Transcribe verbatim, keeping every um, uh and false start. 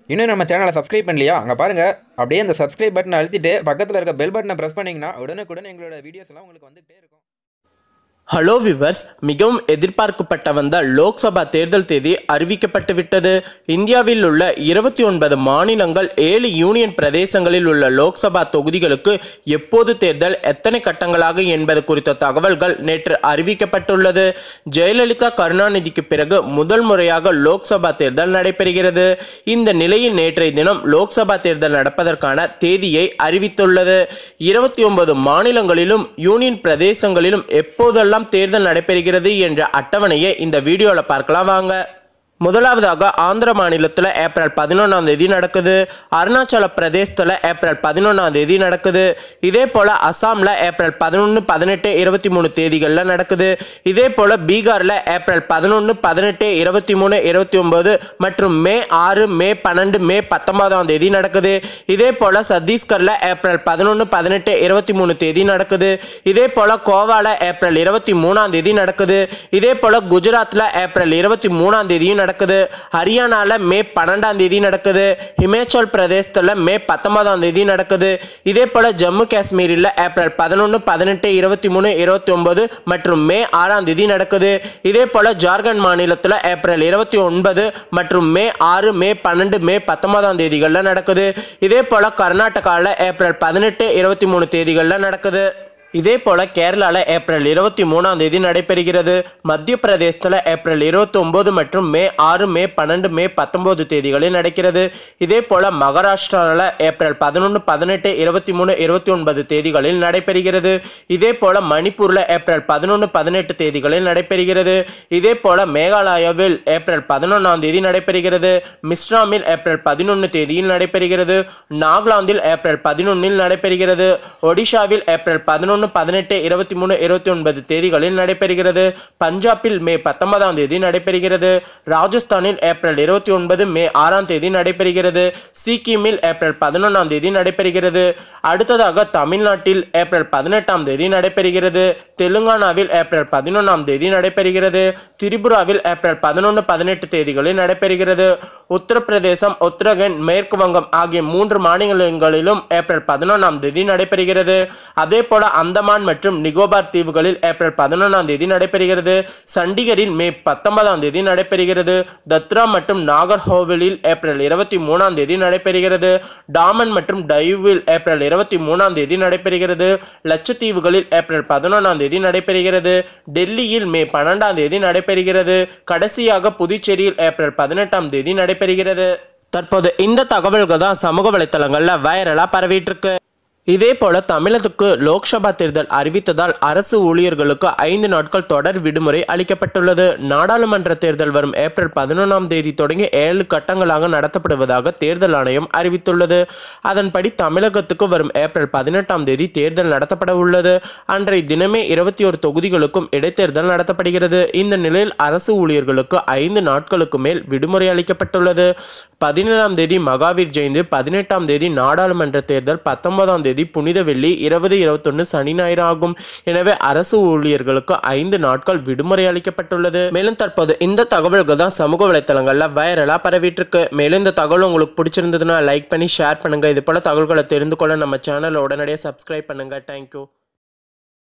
இன்னும் நம்ம சேனலை சப்ஸ்கிரைப் பண்ணலையா? அங்கே பாருங்கள், அப்படியே அந்த சப்ஸ்கிரைப் பட்டனை அழுத்திட்டு பக்கத்தில் இருக்க பெல் பட்டனை ப்ரெஸ் பண்ணிங்கன்னா உடனுக்குடன் எங்களோட வீடியோஸ் எல்லாம் உங்களுக்கு வந்துகிட்டே இருக்கும். ஹலோ விவர்ஸ், மிகவும் எதிர்பார்க்கப்பட்ட வந்த லோக்சபா தேர்தல் தேதி அறிவிக்கப்பட்டுவிட்டது. இந்தியாவில் உள்ள இருபத்தி ஒன்பது மாநிலங்கள் ஏழு யூனியன் பிரதேசங்களில் உள்ள லோக்சபா தொகுதிகளுக்கு எப்போது தேர்தல், எத்தனை கட்டங்களாக என்பது குறித்த தகவல்கள் நேற்று அறிவிக்கப்பட்டுள்ளது. ஜெயலலிதா கருணாநிதிக்கு பிறகு முதல் முறையாக லோக்சபா தேர்தல் நடைபெறுகிறது. இந்த நிலையில் நேற்றைய தினம் லோக்சபா தேர்தல் நடப்பதற்கான தேதியை அறிவித்துள்ளது. இருபத்தி ஒன்பது மாநிலங்களிலும் யூனியன் பிரதேசங்களிலும் எப்போதெல்லாம் தேர்தல் நடைபெறுகிறது என்ற அட்டவணையை இந்த வீடியோல பார்க்கலாம் வாங்க. முதலாவதாக ஆந்திர மாநிலத்தில் ஏப்ரல் பதினொன்றாம் தேதி நடக்குது. அருணாச்சல பிரதேசத்தில் ஏப்ரல் பதினொன்றாம் தேதி நடக்குது. இதே போல் அசாமில் ஏப்ரல் பதினொன்று பதினெட்டு இருபத்தி மூணு தேதிகளில் நடக்குது. இதே போல் பீகாரில் ஏப்ரல் பதினொன்று பதினெட்டு இருபத்தி மூணு இருபத்தி ஒன்பது மற்றும் மே ஆறு மே பன்னெண்டு மே பத்தொன்பதாம் தேதி நடக்குது. இதே போல் சத்தீஸ்கரில் ஏப்ரல் பதினொன்று பதினெட்டு இருபத்தி மூணு தேதி நடக்குது. இதே போல் கோவாவில் ஏப்ரல் இருபத்தி மூணாம் தேதி நடக்குது. இதே போல் குஜராத்தில் ஏப்ரல் இருபத்தி மூணாம் தேதியும் நடக்குது. ஹரியானால மே பன்னெண்டாம் தேதி நடக்குது. ஹிமாச்சல் பிரதேசத்துல மே பத்தொன்பதாம் தேதி நடக்குது. இதே போல ஜம்மு காஷ்மீரில் ஏப்ரல் பதினொன்று பதினெட்டு இருபத்தி மூணு இருபத்தி ஒன்பது மற்றும் மே ஆறாம் தேதி நடக்குது. இதே போல ஜார்க்கண்ட் மாநிலத்தில் ஏப்ரல் இருபத்தி ஒன்பது மற்றும் மே ஆறு மே பன்னெண்டு மே பத்தொன்பதாம் தேதிகளில் நடக்குது. இதே போல கர்நாடகாவில் ஏப்ரல் பதினெட்டு இருபத்தி மூணு தேதிகளில் நடக்குது. இதே போல கேரளாவில் ஏப்ரல் இருபத்தி மூணாம் தேதி நடைபெறுகிறது. மத்திய பிரதேசத்தில் ஏப்ரல் இருபத்தி ஒன்பது மற்றும் மே ஆறு மே பன்னெண்டு மே பத்தொன்பது தேதிகளில் நடக்கிறது. இதே போல மகாராஷ்டிராவில் ஏப்ரல் பதினொன்று பதினெட்டு இருபத்தி மூணு இருபத்தி ஒன்பது தேதிகளில் நடைபெறுகிறது. இதே போல மணிப்பூரில் ஏப்ரல் பதினொன்று பதினெட்டு தேதிகளில் நடைபெறுகிறது. இதே போல மேகாலயாவில் ஏப்ரல் பதினொன்றாம் தேதி நடைபெறுகிறது. மிஸ்ராமில் ஏப்ரல் பதினொன்று தேதியில் நடைபெறுகிறது. நாகாலாந்தில் ஏப்ரல் பதினொன்றில் நடைபெறுகிறது. ஒடிஷாவில் ஏப்ரல் பதினொன்று பதினெட்டு இருபத்தி மூணு இருபத்தி ஒன்பது தேதிகளில் நடைபெறுகிறது. பஞ்சாபில் மே பத்தொன்பதாம் தேதி நடைபெறுகிறது. ராஜஸ்தானில் ஏப்ரல் இருபத்தி ஒன்பது மே ஆறாம் தேதி நடைபெறுகிறது. சிக்கிமில் ஏப்ரல் பதினொன்றாம் தேதி நடைபெறுகிறது. அடுத்ததாக தமிழ்நாட்டில் ஏப்ரல் பதினெட்டாம் தேதி நடைபெறுகிறது. தெலுங்கானாவில் ஏப்ரல் பதினொன்றாம் தேதி நடைபெறுகிறது. திரிபுராவில் ஏப்ரல் பதினொன்று பதினெட்டு தேதிகளில் நடைபெறுகிறது. உத்தரப்பிரதேசம், உத்தரகண்ட், மேற்கு வங்கம் ஆகிய மூன்று மாநிலங்களிலும் ஏப்ரல் பதினொன்றாம் தேதி நடைபெறுகிறது. அதே போல அந்தமான் மற்றும் நிகோபார் தீவுகளில் ஏப்ரல் பதினொன்றாம் தேதி நடைபெறுகிறது. சண்டிகரில் மே பத்தொன்பதாம் தேதி நடைபெறுகிறது. தத்ரா மற்றும் நாகர்ஹோவிலில் ஏப்ரல் இருபத்தி மூணாம் தேதி நடைபெறுகிறது. டாமன் மற்றும் டையூவில் ஏப்ரல் இருபத்தி மூணாம் தேதி நடைபெறுகிறது. லட்சத்தீவுகளில் ஏப்ரல் பதினொன்றாம் தேதி நடைபெறுகிறது. டெல்லியில் மே பன்னெண்டாம் தேதி நடைபெறுகிறது. கடைசியாக புதுச்சேரியில் ஏப்ரல் பதினெட்டாம் தேதி நடைபெறுகிறது. தற்போது இந்த தகவல்கள் தான் சமூக வலைத்தளங்களில் வைரலாக பரவிட்டு இருக்கு. இதே போல தமிழகத்துக்கு லோக்சபா தேர்தல் அறிவித்ததால் அரசு ஊழியர்களுக்கு ஐந்து நாட்கள் தொடர் விடுமுறை அளிக்கப்பட்டுள்ளது. நாடாளுமன்ற தேர்தல் வரும் ஏப்ரல் பதினொன்றாம் தேதி தொடங்கி ஏழு கட்டங்களாக நடத்தப்படுவதாக தேர்தல் ஆணையம் அறிவித்துள்ளது. அதன்படி தமிழகத்துக்கு வரும் ஏப்ரல் பதினெட்டாம் தேதி தேர்தல் நடத்தப்பட உள்ளது. அன்றைய தினமே இருபத்தி ஒரு தொகுதிகளுக்கும் இடைத்தேர்தல் நடத்தப்படுகிறது. இந்த நிலையில் அரசு ஊழியர்களுக்கு ஐந்து நாட்களுக்கு மேல் விடுமுறை அளிக்கப்பட்டுள்ளது. பதினேழாம் தேதி மகாவீர் ஜெயந்தி, பதினெட்டாம் தேதி நாடாளுமன்ற தேர்தல், பத்தொன்பதாம் தேதி புனித வெள்ளி, இருபது இருபத்தொன்னு சனி ஞாயிறு ஆகும். எனவே அரசு ஊழியர்களுக்கு ஐந்து நாட்கள் விடுமுறை அளிக்கப்பட்டுள்ளது. மேலும் தற்போது இந்த தகவல்கள் தான் சமூக வலைத்தளங்கள்ல வைரலா பரவிட்டு இருக்கு. மேலும் இந்த தகவல் உங்களுக்கு பிடிச்சிருந்ததுன்னா லைக் பண்ணி ஷேர் பண்ணுங்க. இது போல தகவல்களை தெரிந்து கொள்ள நம்ம சேனலை உடனடியாக சப்ஸ்கிரைப் பண்ணுங்க. தேங்க்யூ.